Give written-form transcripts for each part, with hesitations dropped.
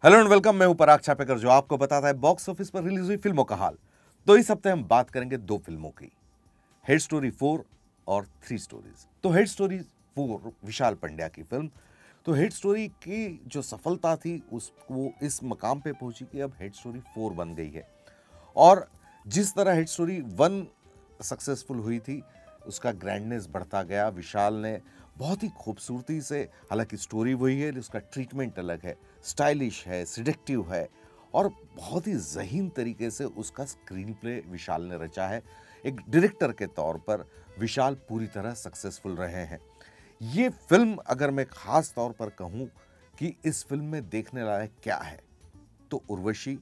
Hello and welcome. मैं हूं पराग छापेकर जो आपको बताता है बॉक्स ऑफिस पर रिलीज हुई फिल्मों का हाल। तो इस हफ्ते हम बात करेंगे दो फिल्मों की, हेड स्टोरी 4 और 3 स्टोरीज। तो हेड स्टोरी 4 विशाल पंड्या की फिल्म। तो हेड स्टोरी की जो सफलता थी उसको इस मकाम पे पहुंची कि अब हेड स्टोरी 4 बन गई है। और जिस तरह हेड स्टोरी 1 सक्सेसफुल हुई थी उसका ग्रैंडनेस बढ़ता गया। विशाल ने बहुत ही खूबसूरती से, हालांकि स्टोरी वही है, उसका ट्रीटमेंट अलग है, स्टाइलिश है, सिडेक्टिव है और बहुत ही ज़हीन तरीके से उसका स्क्रीन प्ले विशाल ने रचा है। एक डायरेक्टर के तौर पर विशाल पूरी तरह सक्सेसफुल रहे हैं। ये फिल्म अगर मैं खास तौर पर कहूँ कि इस फिल्म में देखने लायक क्या है तो उर्वशी,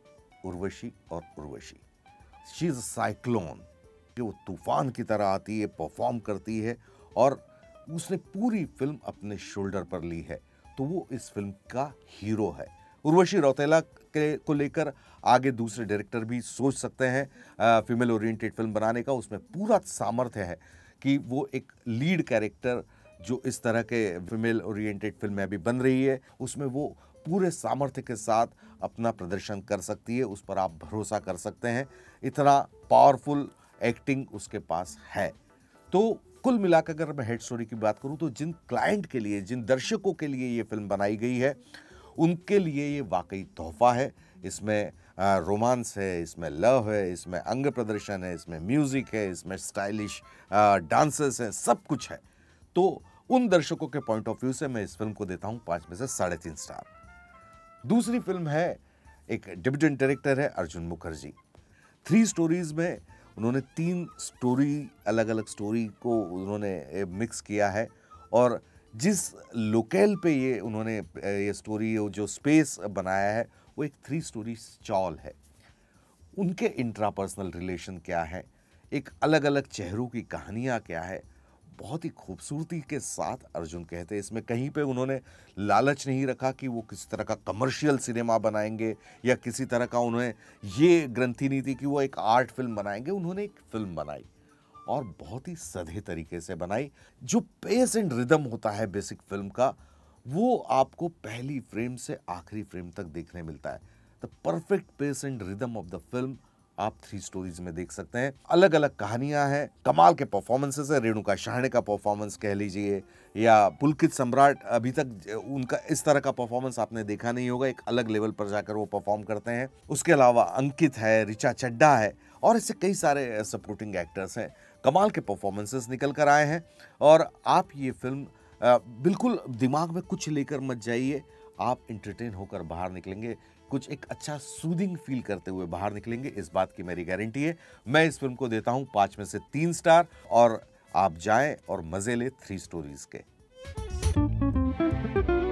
उर्वशी और उर्वशी। शी इज साइक्लोन कि वो तूफान की तरह आती है, परफॉर्म करती है और उसने पूरी फिल्म अपने शोल्डर पर ली है। तो वो इस फिल्म का हीरो है। उर्वशी रौतेला को लेकर आगे दूसरे डायरेक्टर भी सोच सकते हैं फीमेल ओरिएंटेड फिल्म बनाने का। उसमें पूरा सामर्थ्य है कि वो एक लीड कैरेक्टर जो इस तरह के फीमेल ओरिएंटेड फिल्म अभी बन रही है उसमें वो पूरे सामर्थ्य के साथ अपना प्रदर्शन कर सकती है। उस पर आप भरोसा कर सकते हैं, इतना पावरफुल एक्टिंग उसके पास है। तो कुल मिलाकर अगर मैं हेड स्टोरी की बात करूं तो जिन क्लाइंट के लिए, जिन दर्शकों के लिए ये फिल्म बनाई गई है उनके लिए ये वाकई तोहफा है। इसमें रोमांस है, इसमें लव है, इसमें अंग प्रदर्शन है, इसमें म्यूजिक है, इसमें स्टाइलिश डांसेस हैं, सब कुछ है। तो उन दर्शकों के पॉइंट ऑफ व्यू से मैं इस फिल्म को देता हूं 5 में से 3.5 स्टार। दूसरी फिल्म है, एक डेब्यूटेंट डायरेक्टर है अर्जुन मुखर्जी। 3 स्टोरीज में उन्होंने 3 स्टोरी, अलग अलग स्टोरी को उन्होंने मिक्स किया है और जिस लोकेल पे ये उन्होंने ये स्टोरी जो स्पेस बनाया है वो एक 3 स्टोरी चॉल है। उनके इंट्रापर्सनल रिलेशन क्या है, एक अलग अलग चेहरों की कहानियाँ क्या है, बहुत ही खूबसूरती के साथ अर्जुन कहते हैं। इसमें कहीं पे उन्होंने लालच नहीं रखा कि वो किसी तरह का कमर्शियल सिनेमा बनाएंगे या किसी तरह का उन्हें ये ग्रंथि नहीं थी कि वो एक आर्ट फिल्म बनाएंगे। उन्होंने एक फिल्म बनाई और बहुत ही सधे तरीके से बनाई। जो पेस एंड रिदम होता है बेसिक फिल्म का वो आपको पहली फ्रेम से आखिरी फ्रेम तक देखने मिलता है। The perfect pace and rhythm of the film आप 3 स्टोरीज में देख सकते हैं। अलग अलग कहानियां हैं, कमाल के परफॉर्मेंसेस है। रेणुका शाहणे का परफॉर्मेंस कह लीजिए या पुलकित सम्राट, अभी तक उनका इस तरह का परफॉर्मेंस आपने देखा नहीं होगा। एक अलग लेवल पर जाकर वो परफॉर्म करते हैं। उसके अलावा अंकित है, ऋचा चड्ढा है और ऐसे कई सारे सपोर्टिंग एक्टर्स हैं। कमाल के परफॉर्मेंसेस निकल कर आए हैं और आप ये फिल्म बिल्कुल दिमाग में कुछ लेकर मत जाइए, आप इंटरटेन होकर बाहर निकलेंगे, कुछ एक अच्छा सूदिंग फील करते हुए बाहर निकलेंगे, इस बात की मेरी गारंटी है। मैं इस फिल्म को देता हूं 5 में से 3 स्टार और आप जाएं और मजे ले 3 स्टोरीज के।